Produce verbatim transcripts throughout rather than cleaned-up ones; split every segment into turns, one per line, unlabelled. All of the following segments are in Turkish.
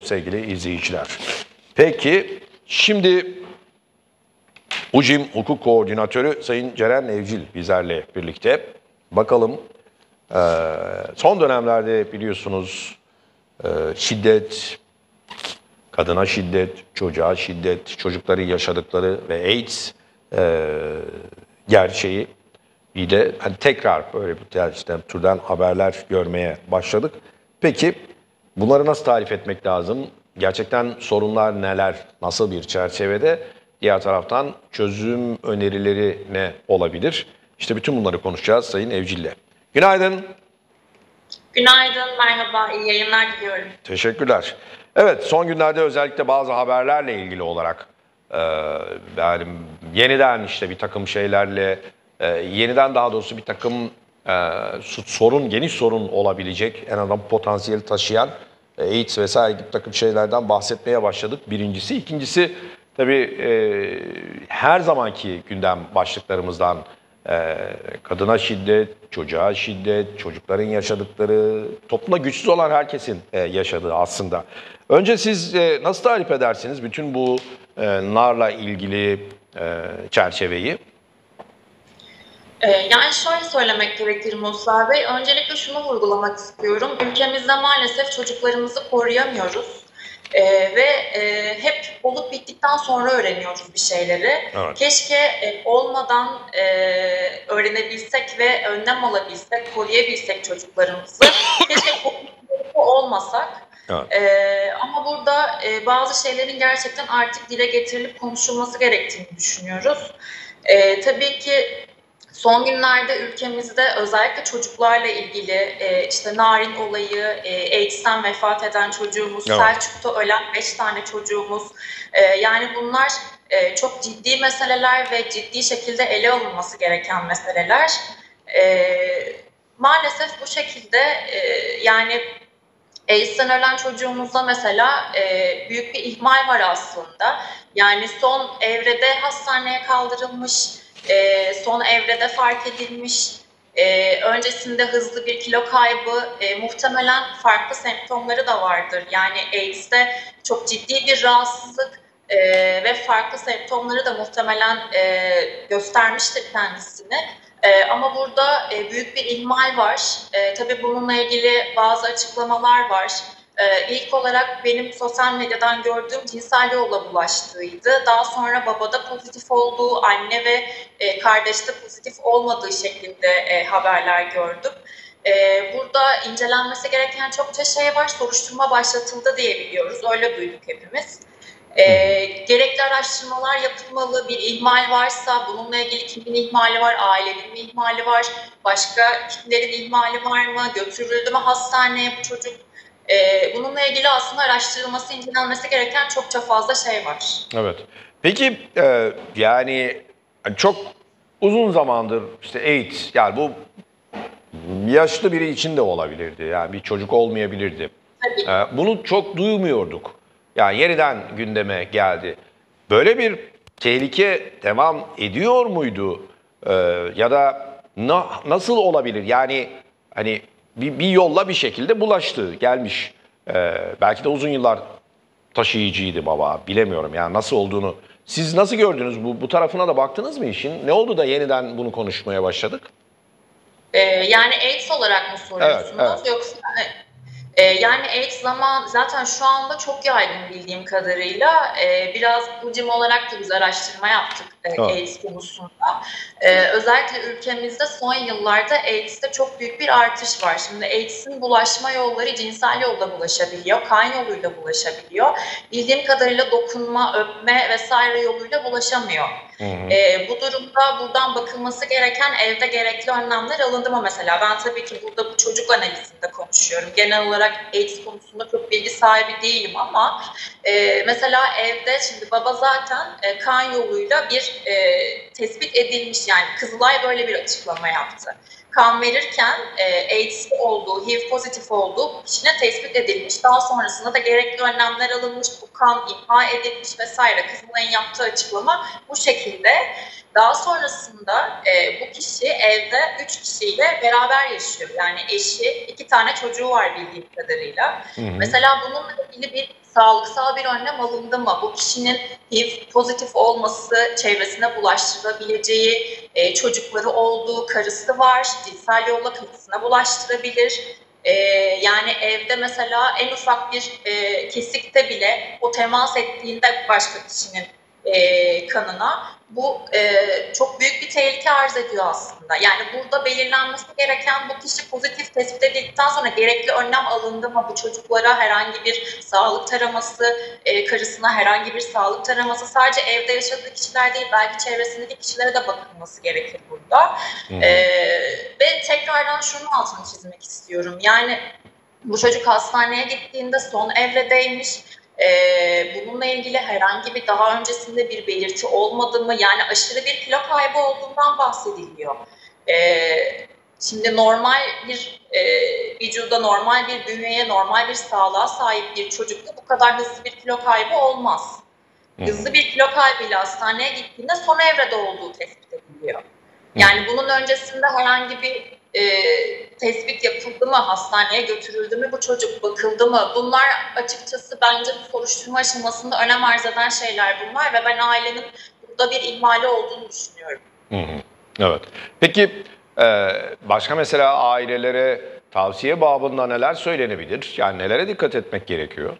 sevgili izleyiciler. Peki şimdi UJİM Hukuk Koordinatörü Sayın Ceren Evcil bizlerle birlikte. Bakalım e, son dönemlerde biliyorsunuz e, şiddet, kadına şiddet, çocuğa şiddet, çocukların yaşadıkları ve AIDS e, gerçeği ile hani tekrar böyle bir işte, türden haberler görmeye başladık. Peki bunları nasıl tarif etmek lazım? Gerçekten sorunlar neler? Nasıl bir çerçevede? Diğer taraftan çözüm önerileri ne olabilir? İşte bütün bunları konuşacağız Sayın Evcil'le. Günaydın.
Günaydın, merhaba, iyi yayınlar diliyorum.
Teşekkürler. Evet, son günlerde özellikle bazı haberlerle ilgili olarak e, yani yeniden işte bir takım şeylerle, e, yeniden daha doğrusu bir takım e, sorun, geniş sorun olabilecek, en azından potansiyel taşıyan e, AIDS vesaire gibi bir takım şeylerden bahsetmeye başladık. Birincisi. İkincisi tabii e, her zamanki gündem başlıklarımızdan e, kadına şiddet, çocuğa şiddet, çocukların yaşadıkları, toplumda güçsüz olan herkesin e, yaşadığı aslında. Önce siz e, nasıl tarif edersiniz bütün bu e, narla ilgili e, çerçeveyi?
Ee, yani şöyle söylemek gerekir Musa Bey, öncelikle şunu vurgulamak istiyorum. Ülkemizde maalesef çocuklarımızı koruyamıyoruz. Ee, ve e, hep olup bittikten sonra öğreniyoruz bir şeyleri.
Evet.
Keşke e, olmadan e, öğrenebilsek ve önlem alabilsek, koruyabilsek çocuklarımızı. Keşke olmasak.
Evet.
Ee, ama burada e, bazı şeylerin gerçekten artık dile getirilip konuşulması gerektiğini düşünüyoruz. Ee, tabii ki son günlerde ülkemizde özellikle çocuklarla ilgili e, işte Narin olayı, e, AIDS'ten vefat eden çocuğumuz,
Evet.
Selçuk'ta ölen beş tane çocuğumuz, e, yani bunlar e, çok ciddi meseleler ve ciddi şekilde ele alınması gereken meseleler. E, maalesef bu şekilde e, yani AIDS'ten ölen çocuğumuzda mesela e, büyük bir ihmal var aslında. Yani son evrede hastaneye kaldırılmış, e, son evrede fark edilmiş, e, öncesinde hızlı bir kilo kaybı, e, muhtemelen farklı semptomları da vardır. Yani AIDS'te çok ciddi bir rahatsızlık e, ve farklı semptomları da muhtemelen e, göstermiştir kendisini. Ee, ama burada e, büyük bir ihmal var. E, tabii bununla ilgili bazı açıklamalar var. E, ilk olarak benim sosyal medyadan gördüğüm cinsel yolla bulaştığıydı. Daha sonra babada pozitif olduğu, anne ve e, kardeşte pozitif olmadığı şeklinde e, haberler gördüm. E, burada incelenmesi gereken çokça şey var. Soruşturma başlatıldı diye biliyoruz. Öyle duyduk hepimiz. E, gerekli araştırmalar yapılmalı, bir ihmal varsa bununla ilgili kimin ihmali var, ailenin mi ihmali var, başka kimlerin ihmali var mı, götürüldü mü hastaneye bu çocuk? E, bununla ilgili aslında araştırılması, incelenmesi gereken çokça fazla şey var.
Evet. Peki e, yani çok uzun zamandır işte AIDS, yani bu yaşlı biri için de olabilirdi, yani bir çocuk olmayabilirdi.
Tabii.
E, bunu çok duymuyorduk. Yani yeniden gündeme geldi. Böyle bir tehlike devam ediyor muydu? Ee, ya da na, nasıl olabilir? Yani hani bir, bir yolla bir şekilde bulaştı, gelmiş. Ee, belki de uzun yıllar taşıyıcıydı baba. Bilemiyorum yani nasıl olduğunu. Siz nasıl gördünüz? Bu, bu tarafına da baktınız mı işin? Ne oldu da yeniden bunu konuşmaya başladık?
Ee, yani AIDS olarak mı soruyorsunuz?
Evet, evet.
Yoksa... Ee, yani AIDS zaman zaten şu anda çok yaygın bildiğim kadarıyla. Ee, biraz UJİM olarak da biz araştırma yaptık e,
Evet.
AIDS konusunda. Ee, özellikle ülkemizde son yıllarda AIDS'te çok büyük bir artış var. Şimdi AIDS'in bulaşma yolları cinsel yolda bulaşabiliyor, kan yoluyla bulaşabiliyor. Bildiğim kadarıyla dokunma, öpme vesaire yoluyla bulaşamıyor.
Hı hı.
Ee, bu durumda buradan bakılması gereken evde gerekli önlemler alındı mı mesela? Ben tabii ki burada bu çocuk analizinde konuşuyorum. Genel olarak AIDS konusunda çok bilgi sahibi değilim ama e, mesela evde şimdi baba zaten e, kan yoluyla bir e, tespit edilmiş, yani Kızılay böyle bir açıklama yaptı. Kan verirken e, AIDS olduğu, H I V pozitif olduğu kişinin tespit edilmiş. Daha sonrasında da gerekli önlemler alınmış, bu kan imha edilmiş vesaire. Kızılay'ın yaptığı açıklama bu şekilde. Daha sonrasında e, bu kişi evde üç kişiyle beraber yaşıyor. Yani eşi, iki tane çocuğu var bildiğim kadarıyla. Hı hı. Mesela bununla ilgili bir sağlıksal bir önlem alındı mı? Bu kişinin H I V pozitif olması, çevresine bulaştırabileceği e, çocukları olduğu, karısı var, cinsel yolla karısına bulaştırabilir. Ee, yani evde mesela en ufak bir e, kesikte bile o temas ettiğinde başka kişinin e, kanına bu e, çok büyük bir tehlike arz ediyor aslında. Yani burada belirlenmesi gereken bu kişi pozitif tespit edildikten sonra gerekli önlem alındı mı? Bu çocuklara herhangi bir sağlık taraması, e, karısına herhangi bir sağlık taraması, sadece evde yaşadığı kişiler değil, belki çevresindeki kişilere de bakılması gerekir burada. Hmm. E, ve tekrardan şunun altını çizmek istiyorum. Yani bu çocuk hastaneye gittiğinde son evredeymiş. Ee, bununla ilgili herhangi bir daha öncesinde bir belirti olmadı mı? Yani aşırı bir kilo kaybı olduğundan bahsediliyor. Ee, şimdi normal bir e, vücuda, normal bir bünyeye, normal bir sağlığa sahip bir çocukta bu kadar hızlı bir kilo kaybı olmaz. Hızlı bir kilo kaybıyla hastaneye gittiğinde son evrede olduğu tespit ediliyor. Yani bunun öncesinde herhangi bir e, tespit yapıldı mı, hastaneye götürüldü mü, bu çocuk bakıldı mı? Bunlar açıkçası bence bu soruşturma aşamasında önem arz eden şeyler bunlar ve ben ailenin burada bir ihmali olduğunu düşünüyorum.
Hı hı. Evet. Peki başka mesela ailelere tavsiye babında neler söylenebilir? Yani nelere dikkat etmek gerekiyor?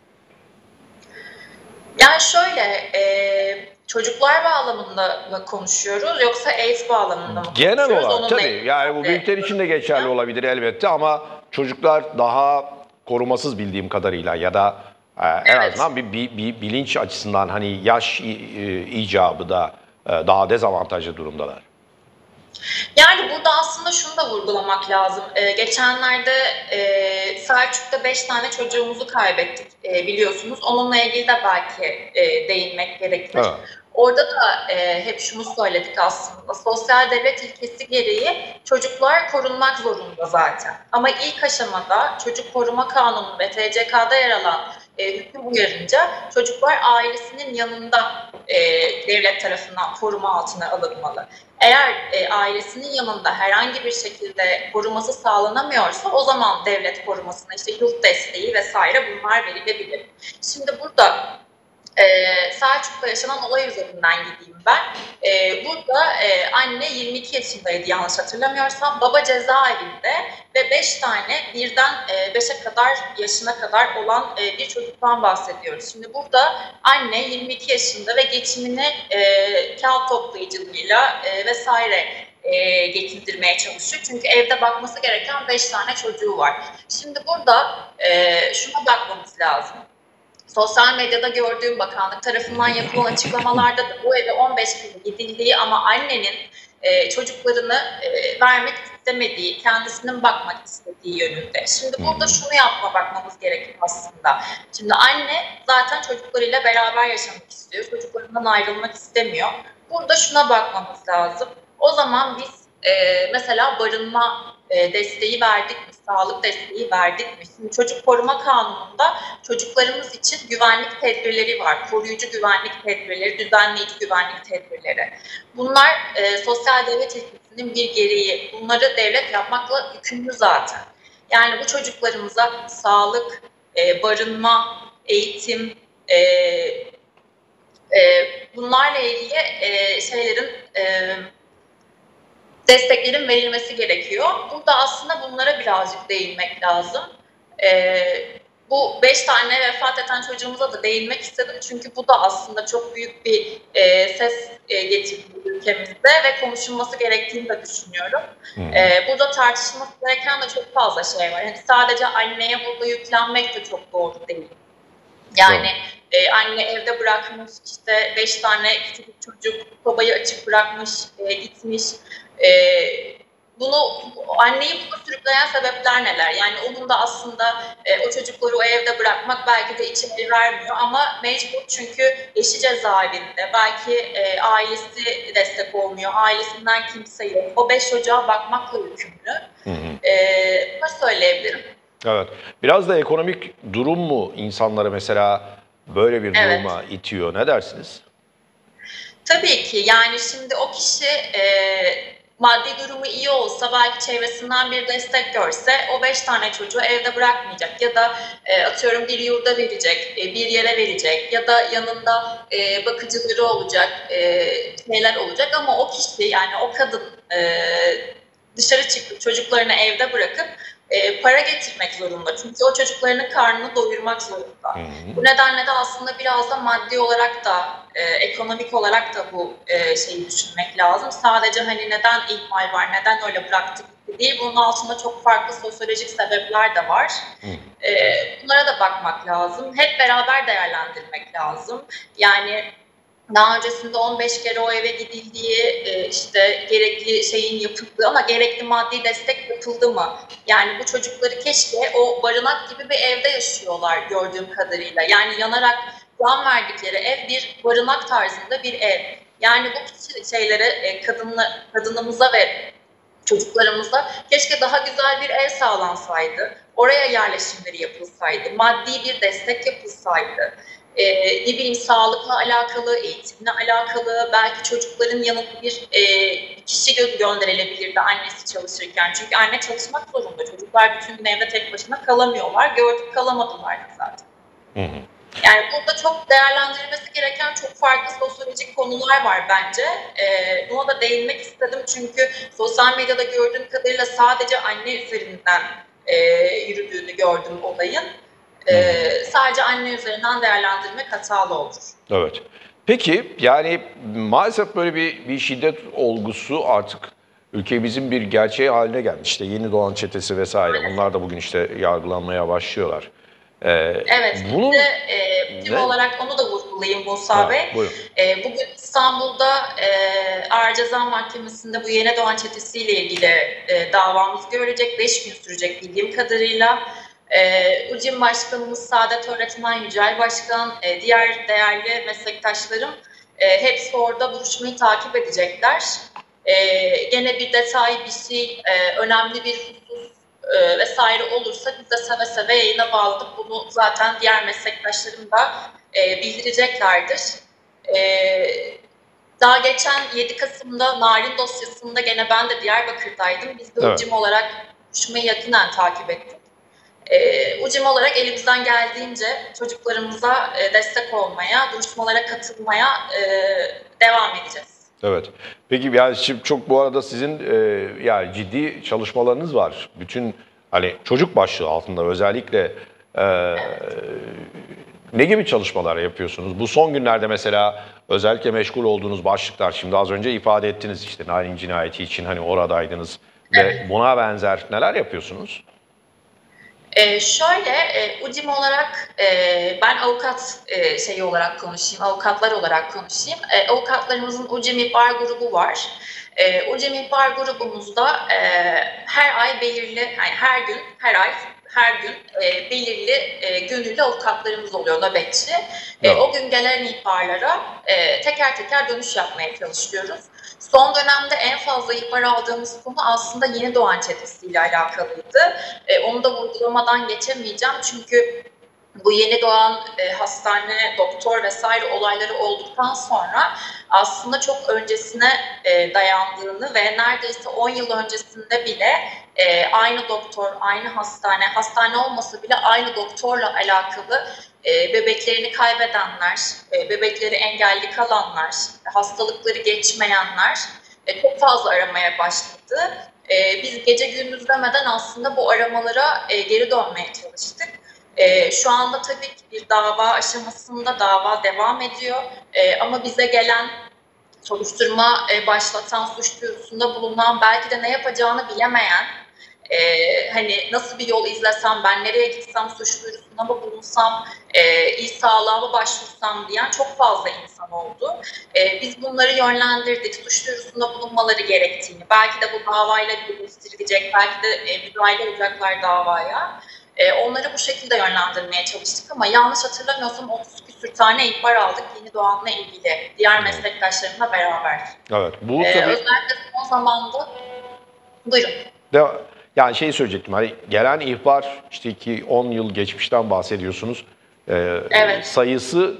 Yani şöyle, e, çocuklar bağlamında mı konuşuyoruz yoksa AIDS bağlamında mı
Genel
konuşuyoruz?
olarak tabii. Yani bu büyükler için de geçerli olabilir elbette ama çocuklar daha korumasız bildiğim kadarıyla ya da e, en evet. azından bir, bir, bir bilinç açısından hani yaş e, icabı da e, daha dezavantajlı durumdalar.
Yani burada aslında şunu da vurgulamak lazım. Ee, geçenlerde e, Selçuk'ta beş tane çocuğumuzu kaybettik e, biliyorsunuz. Onunla ilgili de belki e, değinmek gerekir. Evet. Orada da e, hep şunu söyledik aslında. Sosyal devlet ilkesi gereği çocuklar korunmak zorunda zaten. Ama ilk aşamada Çocuk Koruma Kanunu ve T C K'da yer alan e, hüküm uyarınca çocuklar ailesinin yanında e, devlet tarafından koruma altına alınmalı. Eğer e, ailesinin yanında herhangi bir şekilde koruması sağlanamıyorsa o zaman devlet korumasına işte yurt desteği vesaire bunlar verilebilir. Şimdi burada Ee, Selçuk'ta yaşanan olay üzerinden gideyim ben. Ee, burada e, anne yirmi iki yaşındaydı yanlış hatırlamıyorsam. Baba cezaevinde ve beş tane birden e, beşe kadar yaşına kadar olan e, bir çocuktan bahsediyoruz. Şimdi burada anne yirmi iki yaşında ve geçimini e, kağıt toplayıcılığıyla e, vesaire e, getirdirmeye çalışıyor. Çünkü evde bakması gereken beş tane çocuğu var. Şimdi burada e, şuna bakmamız lazım. Sosyal medyada gördüğüm bakanlık tarafından yapılan açıklamalarda da bu eve on beş kere gidildiği ama annenin e, çocuklarını e, vermek istemediği, kendisinin bakmak istediği yönünde. Şimdi burada şunu yapma bakmamız gerekir aslında. Şimdi anne zaten çocuklarıyla beraber yaşamak istiyor, çocuklarından ayrılmak istemiyor. Burada şuna bakmamız lazım. O zaman biz e, mesela barınma e, desteği verdik mi? Sağlık desteği verdik mi? Şimdi Çocuk Koruma Kanunu'nda çocuklarımız için güvenlik tedbirleri var. Koruyucu güvenlik tedbirleri, düzenleyici güvenlik tedbirleri. Bunlar e, sosyal devlet ilkesinin bir gereği. Bunları devlet yapmakla yükümlü zaten. Yani bu çocuklarımıza sağlık, e, barınma, eğitim, e, e, bunlarla ilgili e, şeylerin... E, desteklerin verilmesi gerekiyor. Burada aslında bunlara birazcık değinmek lazım. Ee, bu beş tane vefat eden çocuğumuza da değinmek istedim. Çünkü bu da aslında çok büyük bir e, ses e, getirdi ülkemizde ve konuşulması gerektiğini de düşünüyorum. Hmm. Ee, burada tartışılması gereken de çok fazla şey var. Yani sadece anneye burada yüklenmek de çok doğru değil. Yani e, anne evde bırakmış, işte beş tane küçük çocuk, sobayı açık bırakmış, e, gitmiş. E, bunu anneyi buna sürükleyen sebepler neler? Yani onun da aslında e, o çocukları o evde bırakmak belki de içeri vermiyor ama mecbur çünkü eşi cezaevinde, belki e, ailesi destek olmuyor, ailesinden kimse yok. O beş çocuğa bakmakla yükümlü. Hı hı. E, bunu söyleyebilirim.
Evet. Biraz da ekonomik durum mu insanları mesela böyle bir duruma evet. itiyor? Ne dersiniz?
Tabii ki. Yani şimdi o kişi e, maddi durumu iyi olsa, belki çevresinden bir destek görse o beş tane çocuğu evde bırakmayacak ya da e, atıyorum bir yurda verecek, e, bir yere verecek ya da yanında e, bakıcıları olacak, e, şeyler olacak ama o kişi, yani o kadın e, dışarı çıkıp çocuklarını evde bırakıp e, para getirmek zorunda. Çünkü o çocuklarının karnını doyurmak zorunda.
Hı hı.
Bu nedenle de aslında biraz da maddi olarak da, e, ekonomik olarak da bu e, şeyi düşünmek lazım. Sadece hani neden ihmal var, neden öyle bıraktık değil, bunun altında çok farklı sosyolojik sebepler de var.
Hı.
E, bunlara da bakmak lazım. Hep beraber değerlendirmek lazım. Yani daha öncesinde on beş kere o eve gidildiği, e, işte gerekli şeyin yapıldığı ama gerekli maddi destek yapıldı mı? Yani bu çocukları keşke o barınak gibi bir evde yaşıyorlar gördüğüm kadarıyla. Yani yanarak can verdikleri ev bir barınak tarzında bir ev. Yani bu kişi şeylere, e, kadınla, kadınımıza ve çocuklarımıza keşke daha güzel bir ev sağlansaydı. Oraya yerleşimleri yapılsaydı. Maddi bir destek yapılsaydı. Ee, ne bileyim, sağlıkla alakalı, eğitimle alakalı, belki çocukların yanına bir e, kişi gö- gönderilebilirdi annesi çalışırken. Çünkü anne çalışmak zorunda. Çocuklar bütün gün evde tek başına kalamıyorlar. Gördük, kalamadılar da zaten.
Hı hı.
Yani burada çok değerlendirilmesi gereken çok farklı sosyolojik konular var bence. Ee, buna da değinmek istedim çünkü sosyal medyada gördüğüm kadarıyla sadece anne üzerinden e, yürüdüğünü gördüm olayın. Ee, sadece anne üzerinden değerlendirmek hatalı olur.
Evet. Peki yani maalesef böyle bir, bir şiddet olgusu artık ülkemizin bir gerçeği haline gelmiş. İşte yeni doğan çetesi vesaire. Bunlar da bugün işte yargılanmaya başlıyorlar. Ee,
Evet, bir de
bunun
e, bilim
ne?
olarak onu da vurgulayayım Musa
Ha,
Bey.
buyurun.
E, bugün İstanbul'da e, Ağır Ceza Mahkemesi'nde bu yeni doğan çetesiyle ilgili e, davamız görecek. Beş gün sürecek bildiğim kadarıyla. E, UCİM Başkanımız Saadet Öğretmen Yücel Başkan, e, diğer değerli meslektaşlarım e, hepsi orada duruşmayı takip edecekler. E, gene bir detay, bir şey, e, önemli bir husus e, vesaire olursa biz de seve seve yayına bağladık. Bunu zaten diğer meslektaşlarım da e, bildireceklerdir. E, daha geçen yedi Kasım'da Narin dosyasında gene ben de Diyarbakır'daydım. Biz de
Evet.
UCİM olarak duruşmayı yakinen takip ettik. E, UCİM olarak elimizden geldiğince çocuklarımıza e, destek olmaya, duruşmalara katılmaya e, devam edeceğiz.
Evet. Peki yani şimdi çok bu arada sizin e, yani ciddi çalışmalarınız var. Bütün hani çocuk başlığı altında özellikle e, ne gibi çalışmalar yapıyorsunuz? Bu son günlerde mesela özellikle meşgul olduğunuz başlıklar, şimdi az önce ifade ettiniz işte Narin cinayeti için hani oradaydınız ve
Evet.
buna benzer neler yapıyorsunuz?
Ee, şöyle, e, UCİM olarak e, ben avukat e, şeyi olarak konuşayım, avukatlar olarak konuşayım. E, avukatlarımızın UCİM İhbar grubu var. E, UCİM İhbar grubumuzda e, her ay belirli, yani her gün, her ay, her gün e, belirli e, gönüllü avukatlarımız oluyor, nöbetçi. E,
Evet.
o gün gelen ihbarlara e, teker teker dönüş yapmaya çalışıyoruz. Son dönemde en fazla ihbar aldığımız konu aslında yeni doğan çetesiyle alakalıydı. E, onu da vurgulamadan geçemeyeceğim çünkü bu yeni doğan e, hastane, doktor vesaire olayları olduktan sonra aslında çok öncesine e, dayandığını ve neredeyse on yıl öncesinde bile e, aynı doktor, aynı hastane, hastane olmasa bile aynı doktorla alakalı e, bebeklerini kaybedenler, e, bebekleri engelli kalanlar, hastalıkları geçmeyenler e, çok fazla aramaya başladı. E, biz gece gündüz demeden aslında bu aramalara e, geri dönmeye çalıştık. E, şu anda tabii ki bir dava aşamasında dava devam ediyor e, ama bize gelen soruşturma e, başlatan, suç duyurusunda bulunan, belki de ne yapacağını bilemeyen, e, hani nasıl bir yol izlesem, ben nereye gitsem, suç duyurusunda mı bulunsam, e, il sağlığa mı başvursam diyen çok fazla insan oldu. E, biz bunları yönlendirdik, suç duyurusunda bulunmaları gerektiğini, belki de bu davayla birleştirilecek, belki de e, müdahale olacaklar davaya. E, onları bu şekilde yönlendirmeye çalıştık ama yanlış hatırlamıyorsam otuz küsür tane ihbar aldık yeni doğanla ilgili, diğer meslektaşlarımla beraber.
Evet. Bu
E,
tabii
özellikle son zamanda, buyurun.
de, yani şeyi söyleyecektim. Hani gelen ihbar işte ki on yıl geçmişten bahsediyorsunuz. Ee,
Evet.
sayısı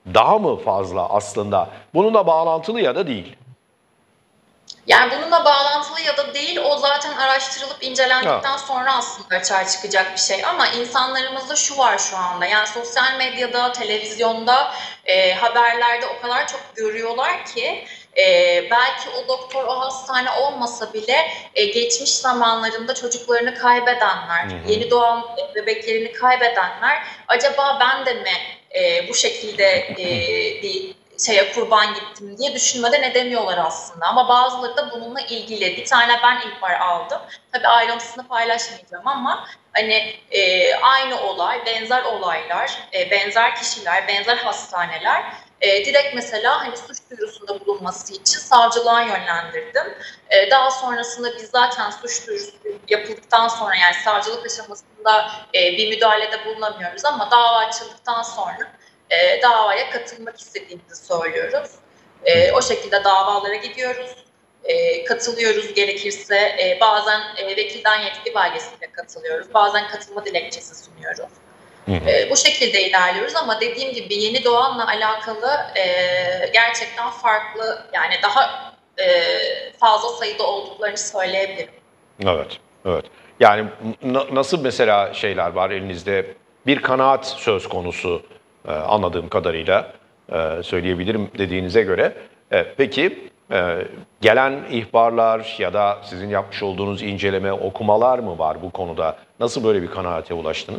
daha mı fazla aslında? Bununla bağlantılı ya da değil?
Yani bununla bağlantılı ya da değil, o zaten araştırılıp incelendikten
Ha.
sonra aslında açığa çıkacak bir şey. Ama insanlarımızda şu var şu anda, yani sosyal medyada, televizyonda, e, haberlerde o kadar çok görüyorlar ki e, belki o doktor, o hastane olmasa bile e, geçmiş zamanlarında çocuklarını kaybedenler,
Hı hı.
yeni doğan bebeklerini kaybedenler, acaba ben de mi e, bu şekilde e, bir şeye kurban gittim diye düşünmeden edemiyorlar aslında. Ama bazıları da bununla ilgili. Bir tane ben ihbar aldım. Tabii ayrıntısını paylaşmayacağım ama hani e, aynı olay, benzer olaylar, e, benzer kişiler, benzer hastaneler. E, direkt mesela hani suç duyurusunda bulunması için savcılığa yönlendirdim. E, daha sonrasında biz zaten suç duyurusu yapıldıktan sonra, yani savcılık aşamasında e, bir müdahalede bulunamıyoruz ama dava açıldıktan sonra E, davaya katılmak istediğimizi söylüyoruz. E, o şekilde davalara gidiyoruz, e, katılıyoruz gerekirse. E, bazen e, vekilden yetki belgesiyle katılıyoruz, bazen katılma dilekçesi sunuyoruz.
Hı hı.
E, bu şekilde ilerliyoruz ama dediğim gibi yeni doğanla alakalı e, gerçekten farklı, yani daha e, fazla sayıda olduklarını söyleyebilirim.
Evet, evet. Yani n- nasıl mesela şeyler var elinizde? Bir kanaat söz konusu e, anladığım kadarıyla e, söyleyebilirim dediğinize göre. E, peki e, gelen ihbarlar ya da sizin yapmış olduğunuz inceleme, okumalar mı var bu konuda? Nasıl böyle bir kanaate ulaştınız?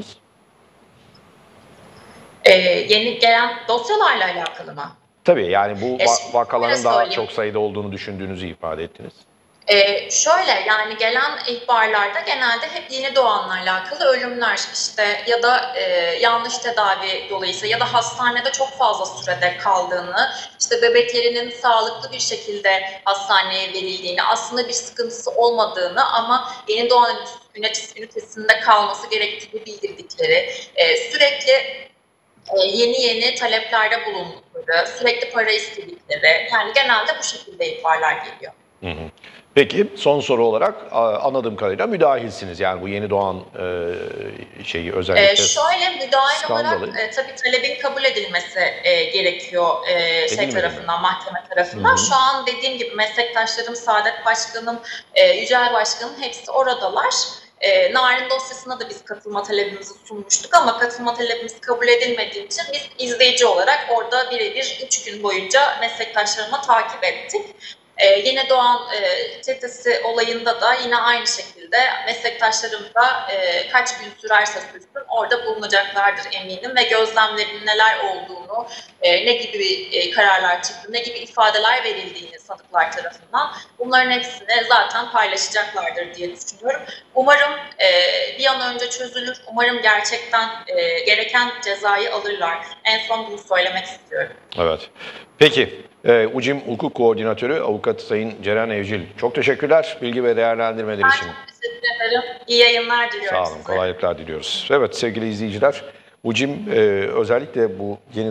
E, yeni gelen dosyalarla alakalı mı?
Tabii yani bu
Ya
va-
şimdi şöyle
vakaların daha
söyleyeyim.
çok sayıda olduğunu düşündüğünüzü ifade ettiniz.
Ee, şöyle, yani gelen ihbarlarda genelde hep yeni doğanla alakalı ölümler işte ya da e, yanlış tedavi dolayısıyla ya da hastanede çok fazla sürede kaldığını, işte bebeklerinin sağlıklı bir şekilde hastaneye verildiğini, aslında bir sıkıntısı olmadığını ama yeni doğan ünitesinde kalması gerektiğini bildirdikleri, e, sürekli e, yeni yeni taleplerde bulundukları, sürekli para istedikleri, yani genelde bu şekilde ihbarlar geliyor.
Hı hı. Peki son soru olarak a- anladığım kadarıyla müdahilsiniz. Yani bu yeni doğan e, şeyi
Ee,
özellikle
şöyle müdahil olarak
skandalı
e, tabii talebin kabul edilmesi e, gerekiyor e, şey
edilmedi mi?
tarafından, mahkeme
Hı
tarafından.
hı.
Şu an dediğim gibi meslektaşlarım, Saadet Başkanım, e, Yücel Başkanım hepsi oradalar. E, Narin dosyasına da biz katılma talebimizi sunmuştuk ama katılma talebimiz kabul edilmediği için biz izleyici olarak orada birebir üç gün boyunca meslektaşlarımla takip ettik. Ee, yeni doğan e, çetesi olayında da yine aynı şekilde meslektaşlarım da e, kaç gün sürerse sürsün orada bulunacaklardır eminim ve gözlemlerinin neler olduğunu, e, ne gibi e, kararlar çıktı, ne gibi ifadeler verildiğini sanıklar tarafından, bunların hepsini zaten paylaşacaklardır diye düşünüyorum. Umarım e, bir an önce çözülür, umarım gerçekten e, gereken cezayı alırlar. En son bunu söylemek istiyorum.
Evet. Peki, e, UCİM Hukuk Koordinatörü Avukat Sayın Ceren Evcil. Çok teşekkürler bilgi ve değerlendirmeler
Ben
için.
çok teşekkür ederim. İyi yayınlar diliyorum
Sağ olun,
size.
kolaylıklar diliyoruz. Evet sevgili izleyiciler, UCİM e, özellikle bu yeni